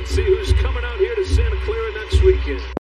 and see who's coming out here to Santa Clara next weekend.